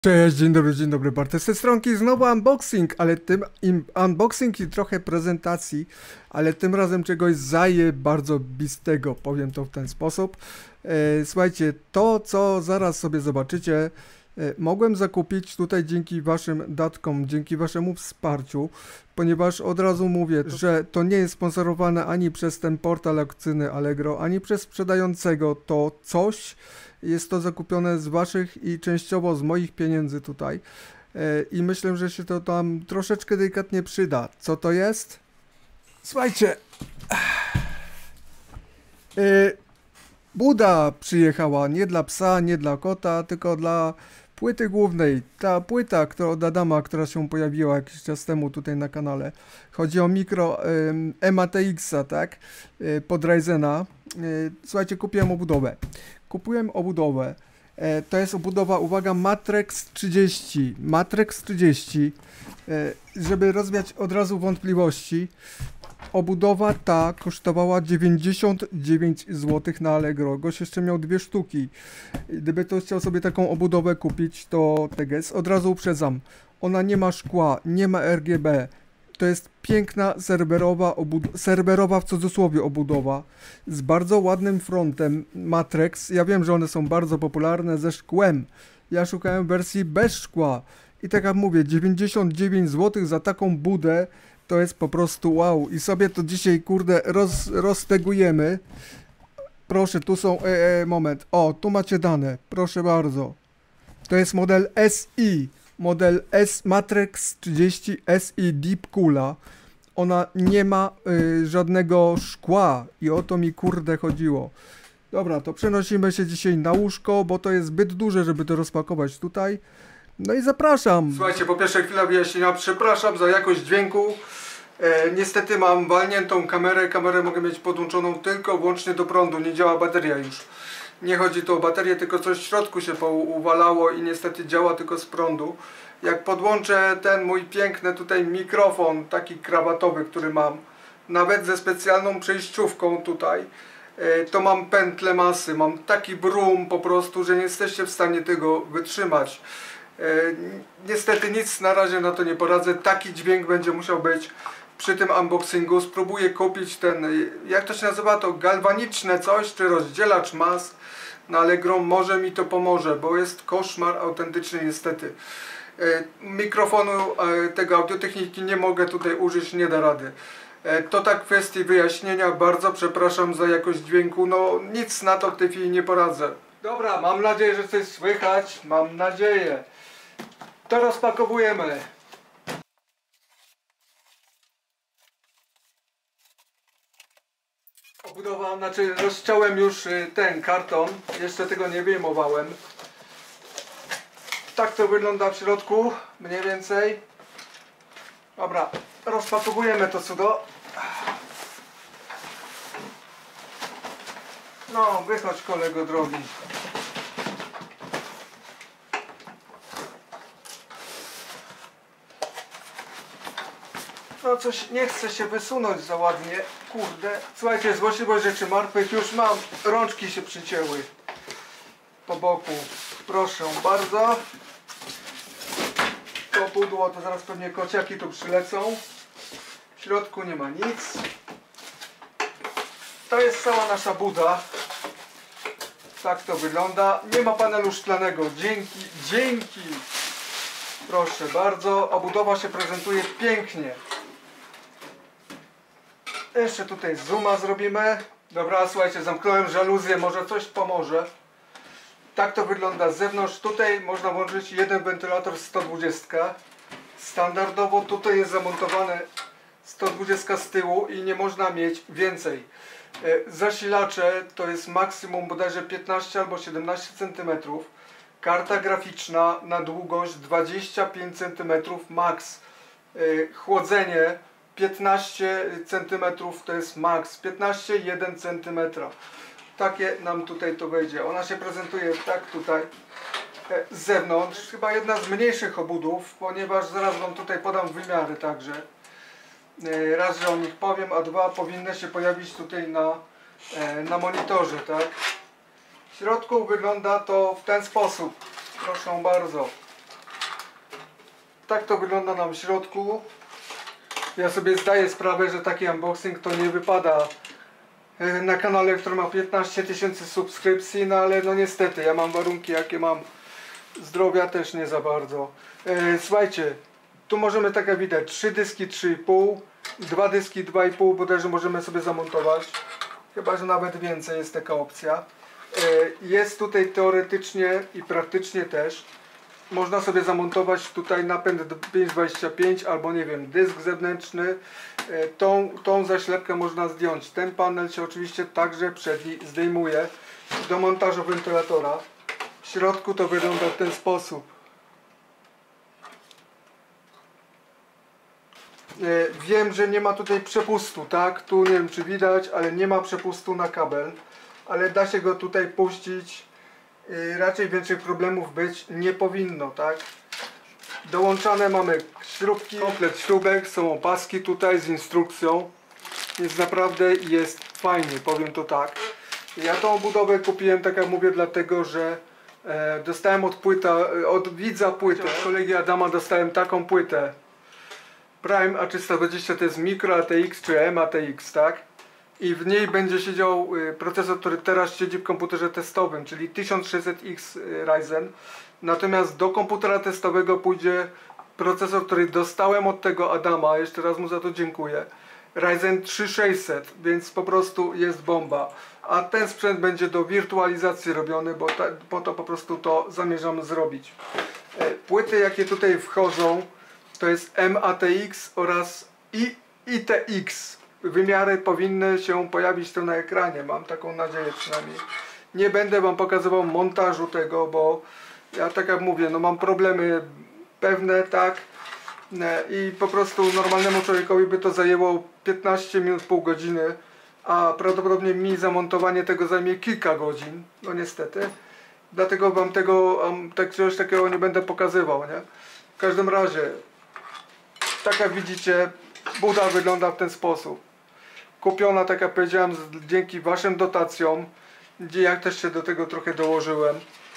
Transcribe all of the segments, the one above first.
Cześć, dzień dobry, Bartek z tej stronki, znowu unboxing, ale tym unboxing i trochę prezentacji, ale tym razem czegoś bardzo bistego, powiem to w ten sposób. Słuchajcie, to co zaraz sobie zobaczycie, mogłem zakupić tutaj dzięki waszym datkom, dzięki waszemu wsparciu, ponieważ od razu mówię, że to nie jest sponsorowane ani przez ten portal aukcyjny Allegro, ani przez sprzedającego to coś. Jest to zakupione z waszych i częściowo z moich pieniędzy tutaj. I myślę, że się to tam troszeczkę delikatnie przyda. Co to jest? Słuchajcie. Buda przyjechała nie dla psa, nie dla kota, tylko dla płyty głównej. Ta płyta od Adama, która się pojawiła jakiś czas temu tutaj na kanale. Chodzi o mikro EMA-TX-a, tak? Pod Ryzena. Słuchajcie, kupiłem obudowę. To jest obudowa, uwaga, Matrix 30. Matrix 30. Żeby rozwiać od razu wątpliwości, obudowa ta kosztowała 99 zł na Allegro. Gość jeszcze miał dwie sztuki. Gdyby ktoś chciał sobie taką obudowę kupić, to teges. Od razu uprzedzam. Ona nie ma szkła, nie ma RGB. To jest piękna serwerowa w cudzysłowie obudowa z bardzo ładnym frontem Matrix. Ja wiem, że one są bardzo popularne ze szkłem. Ja szukałem wersji bez szkła. I tak jak mówię, 99 zł za taką budę to jest po prostu wow. I sobie to dzisiaj, kurde, roztegujemy. Proszę, tu są... moment. O, tu macie dane. Proszę bardzo. To jest model SI. Model Matrix 30 SI Deep Coola. Ona nie ma żadnego szkła i o to mi, kurde, chodziło. Dobra, to przenosimy się dzisiaj na łóżko, bo to jest zbyt duże, żeby to rozpakować tutaj. No i zapraszam. Słuchajcie, po pierwsze chwila wyjaśnienia. Przepraszam za jakość dźwięku. Niestety mam walniętą kamerę. Kamerę mogę mieć podłączoną tylko wyłącznie do prądu. Nie działa bateria już. Nie chodzi tu o baterię, tylko coś w środku się uwalało i niestety działa tylko z prądu. Jak podłączę ten mój piękny tutaj mikrofon, taki krawatowy, który mam, nawet ze specjalną przejściówką tutaj, to mam pętlę masy, mam taki brum po prostu, że nie jesteście w stanie tego wytrzymać. Niestety nic na razie na to nie poradzę, taki dźwięk będzie musiał być przy tym unboxingu. Spróbuję kupić ten, jak to się nazywa, to galwaniczne coś, czy rozdzielacz mas na Allegro, może mi to pomoże, bo jest koszmar autentyczny niestety. Mikrofonu tego audiotechniki nie mogę tutaj użyć, nie da rady. To tak w kwestii wyjaśnienia, bardzo przepraszam za jakość dźwięku, no nic na to w tej chwili nie poradzę. Dobra, mam nadzieję, że coś słychać, mam nadzieję. To rozpakowujemy. Obudowa, znaczy rozciąłem już ten karton, jeszcze tego nie wyjmowałem. Tak to wygląda w środku, mniej więcej. Dobra, rozpakowujemy to cudo. No, wychodź, kolego drogi. No coś nie chce się wysunąć za ładnie, kurde. Słuchajcie, złośliwość rzeczy martwych, już mam, rączki się przycięły po boku. Proszę bardzo. To pudło, to zaraz pewnie kociaki tu przylecą. W środku nie ma nic. To jest cała nasza buda. Tak to wygląda. Nie ma panelu szklanego. Dzięki. Proszę bardzo. Obudowa się prezentuje pięknie. Jeszcze tutaj zooma zrobimy. Dobra, słuchajcie, zamknąłem żaluzję, może coś pomoże. Tak to wygląda z zewnątrz. Tutaj można włączyć jeden wentylator 120. Standardowo tutaj jest zamontowane 120 z tyłu i nie można mieć więcej. Zasilacze to jest maksimum bodajże 15 albo 17 cm. Karta graficzna na długość 25 cm max. Chłodzenie 15 cm to jest max. 15,1 cm. Takie nam tutaj to wejdzie. Ona się prezentuje tak tutaj z zewnątrz. Chyba jedna z mniejszych obudów, ponieważ zaraz wam tutaj podam wymiary także. Raz, że o nich powiem, a dwa, powinny się pojawić tutaj na monitorze, tak? W środku wygląda to w ten sposób. Proszę bardzo. tak to wygląda nam w środku. Ja sobie zdaję sprawę, że taki unboxing to nie wypada na kanale, który ma 15 000 subskrypcji, no ale no niestety, ja mam warunki jakie mam, zdrowia też nie za bardzo. Słuchajcie, tu możemy tak jak widać 3 dyski 3,5, 2 dyski 2,5 bodajże możemy sobie zamontować, chyba że nawet więcej jest taka opcja. Jest tutaj teoretycznie i praktycznie też można sobie zamontować tutaj napęd 525 albo nie wiem, dysk zewnętrzny. Tą zaślepkę można zdjąć. Ten panel się oczywiście także zdejmuje do montażu wentylatora. W środku to wygląda w ten sposób. Wiem, że nie ma tutaj przepustu, tak? Tu nie wiem czy widać, ale nie ma przepustu na kabel. Ale da się go tutaj puścić. Raczej większych problemów być nie powinno, tak? Dołączane mamy śrubki, komplet śrubek, są opaski tutaj z instrukcją, więc naprawdę jest fajnie, powiem to tak. Ja tą budowę kupiłem, tak jak mówię, dlatego że dostałem od widza płytę, od kolegi Adama dostałem taką płytę Prime A320, to jest Micro ATX czy MATX, tak? I w niej będzie siedział procesor, który teraz siedzi w komputerze testowym, czyli 1600X Ryzen. Natomiast do komputera testowego pójdzie procesor, który dostałem od tego Adama, jeszcze raz mu za to dziękuję. Ryzen 3600, więc po prostu jest bomba. A ten sprzęt będzie do wirtualizacji robiony, bo po to po prostu to zamierzam zrobić. Płyty jakie tutaj wchodzą to jest MATX oraz ITX. Wymiary powinny się pojawić tu na ekranie, mam taką nadzieję przynajmniej. Nie będę wam pokazywał montażu tego, bo ja tak jak mówię, no mam problemy pewne, tak, i po prostu normalnemu człowiekowi by to zajęło 15 minut, pół godziny, a prawdopodobnie mi zamontowanie tego zajmie kilka godzin, no niestety. Dlatego wam czegoś takiego nie będę pokazywał, nie? W każdym razie, tak jak widzicie, buda wygląda w ten sposób. Kupiona, tak jak powiedziałem, dzięki waszym dotacjom, gdzie ja też się do tego trochę dołożyłem.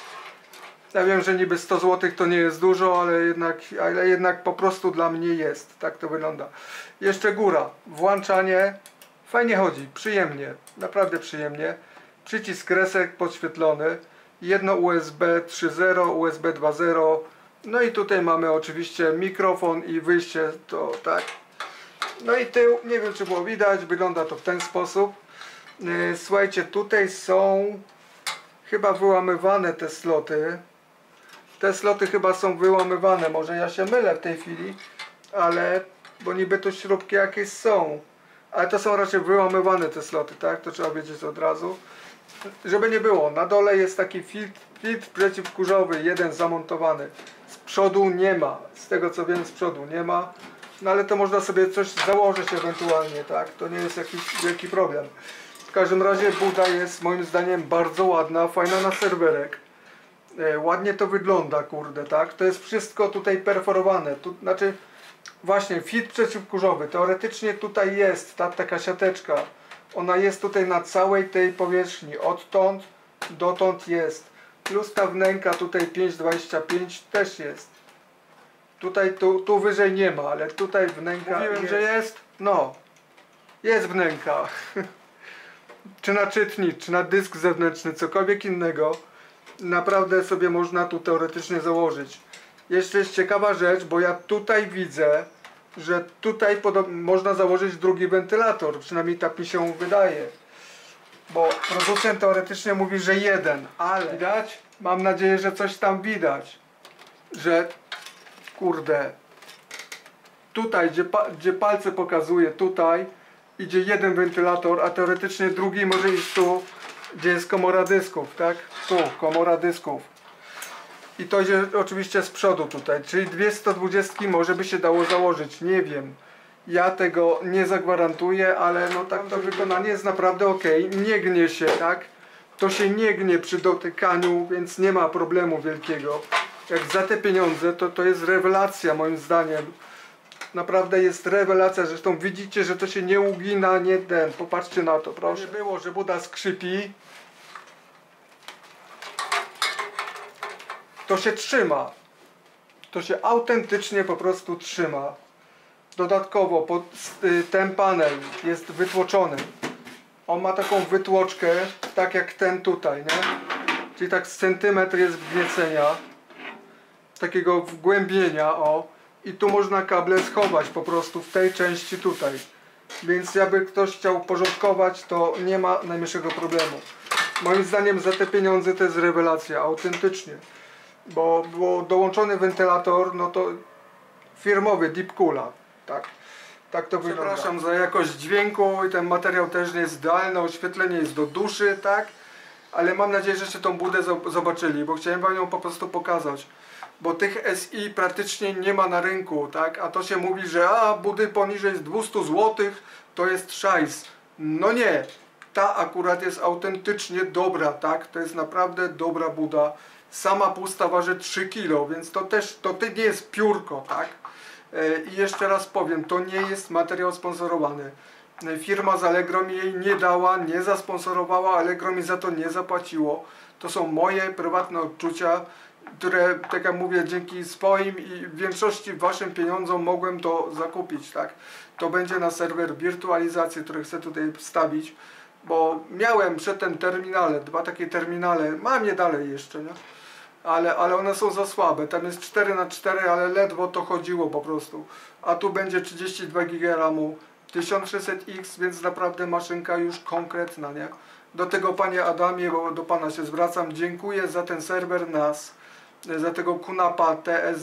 Ja wiem, że niby 100 zł to nie jest dużo, ale jednak po prostu dla mnie jest. Tak to wygląda. Jeszcze góra. Włączanie. Fajnie chodzi. Przyjemnie. Naprawdę przyjemnie. Przycisk resek podświetlony. Jedno USB 3.0, USB 2.0. No i tutaj mamy oczywiście mikrofon i wyjście to tak. No i tył, nie wiem czy było widać, wygląda to w ten sposób. Słuchajcie, tutaj są chyba wyłamywane te sloty. Te sloty chyba są wyłamywane, może ja się mylę w tej chwili, ale, bo niby tu śrubki jakieś są. Ale to są raczej wyłamywane te sloty, tak? To trzeba wiedzieć od razu. Żeby nie było, na dole jest taki filtr przeciwkurzowy, jeden zamontowany. Z przodu nie ma, z tego co wiem z przodu nie ma. No ale to można sobie coś założyć ewentualnie, tak? To nie jest jakiś wielki problem. W każdym razie buda jest moim zdaniem bardzo ładna, fajna na serwerek. Ładnie to wygląda, kurde, tak? To jest wszystko tutaj perforowane. Znaczy, właśnie, filtr przeciwkurzowy. Teoretycznie tutaj jest taka siateczka. Ona jest tutaj na całej tej powierzchni. Odtąd dotąd jest. Plus ta wnęka tutaj 5,25 też jest. Tutaj, tu wyżej nie ma, ale tutaj wnęka. Mówiłem, jest. Że jest? No. Jest wnęka. Czy na czytnik, czy na dysk zewnętrzny, cokolwiek innego. Naprawdę sobie można tu teoretycznie założyć. Jeszcze jest ciekawa rzecz, bo ja tutaj widzę, że tutaj można założyć drugi wentylator. Przynajmniej tak mi się wydaje. Bo producent teoretycznie mówi, że jeden. Ale widać? Mam nadzieję, że coś tam widać. Że kurde, tutaj gdzie palce pokazuje, tutaj idzie jeden wentylator, a teoretycznie drugi może iść tu, gdzie jest komora dysków, tak? Tu, komora dysków. I to idzie oczywiście z przodu tutaj, czyli 220 może by się dało założyć, nie wiem. Ja tego nie zagwarantuję, ale no tak to wykonanie jest naprawdę ok. Nie gnie się, tak? To się nie gnie przy dotykaniu, więc nie ma problemu wielkiego. Jak za te pieniądze, to jest rewelacja moim zdaniem. Naprawdę jest rewelacja, zresztą widzicie, że to się nie ugina, nie ten. Popatrzcie na to, proszę. Nie było, że buda skrzypi. To się trzyma. To się autentycznie po prostu trzyma. Dodatkowo ten panel jest wytłoczony. On ma taką wytłoczkę, tak jak ten tutaj, nie? Czyli tak z centymetr jest wgniecenia, takiego wgłębienia, o. I tu można kable schować po prostu w tej części tutaj. Więc jakby ktoś chciał porządkować, to nie ma najmniejszego problemu. Moim zdaniem za te pieniądze to jest rewelacja, autentycznie. Bo dołączony wentylator, no to firmowy Deep Coola, tak? Tak to wygląda. Przepraszam za jakość dźwięku i ten materiał też nie jest idealny, oświetlenie jest do duszy, tak? Ale mam nadzieję, że tą budę zobaczyli, bo chciałem wam ją po prostu pokazać. Bo tych SI praktycznie nie ma na rynku, tak? A to się mówi, że budy poniżej 200 zł to jest szajs. No nie, ta akurat jest autentycznie dobra, tak? To jest naprawdę dobra buda. Sama pusta waży 3 kg, więc to nie jest piórko, tak? I jeszcze raz powiem, to nie jest materiał sponsorowany. Firma z Allegro mi jej nie dała, nie zasponsorowała, Allegro mi za to nie zapłaciło. To są moje prywatne odczucia, które, tak jak mówię, dzięki swoim i w większości waszym pieniądzom mogłem to zakupić, tak? To będzie na serwer wirtualizacji, który chcę tutaj wstawić, bo miałem przedtem terminale, 2 takie terminale, mam je dalej jeszcze, nie? Ale one są za słabe, tam jest 4×4, ale ledwo to chodziło po prostu. A tu będzie 32 GB RAMu, 1600X, więc naprawdę maszynka już konkretna, nie? Do tego panie Adamie, bo do pana się zwracam, dziękuję za ten serwer NAS, za tego QNAPa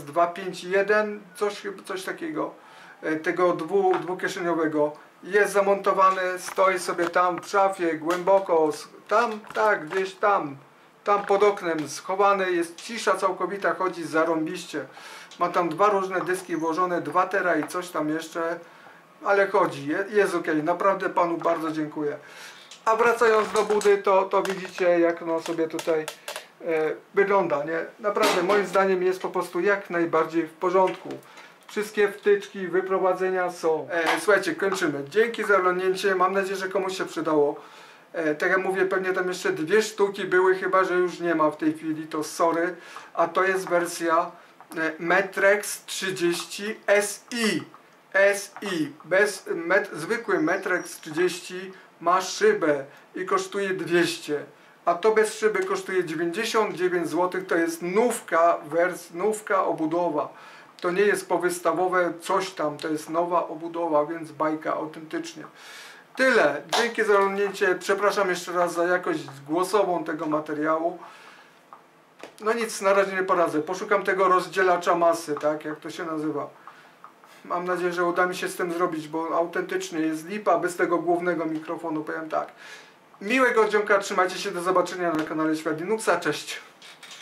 TS251, coś takiego, tego dwukieszeniowego. Jest zamontowany, stoi sobie tam w szafie, głęboko, tam, tak, gdzieś tam pod oknem, schowany, jest cisza całkowita, chodzi zarąbiście. Ma tam 2 różne dyski włożone, 2 tera i coś tam jeszcze, ale chodzi, jest ok, naprawdę panu bardzo dziękuję. A wracając do budy, to widzicie, jak no sobie tutaj wygląda, nie? Naprawdę moim zdaniem jest po prostu jak najbardziej w porządku. Wszystkie wtyczki, wyprowadzenia są. Słuchajcie, kończymy. Dzięki za oglądnięcie, mam nadzieję, że komuś się przydało. Tak jak mówię, pewnie tam jeszcze 2 sztuki były, chyba że już nie ma w tej chwili, to sorry. A to jest wersja Metrex 30 SI. Zwykły Metrex 30 ma szybę i kosztuje 200. A to bez szyby kosztuje 99 zł, to jest nówka obudowa. To nie jest powystawowe coś tam, to jest nowa obudowa, więc bajka autentycznie. Tyle. Dzięki za oglądnięcie. Przepraszam jeszcze raz za jakość głosową tego materiału. No nic, na razie nie poradzę. Poszukam tego rozdzielacza masy, tak jak to się nazywa. Mam nadzieję, że uda mi się z tym zrobić, bo autentycznie jest lipa bez tego głównego mikrofonu, powiem tak. Miłego dzionka, trzymajcie się, do zobaczenia na kanale Świat Linuxa, cześć!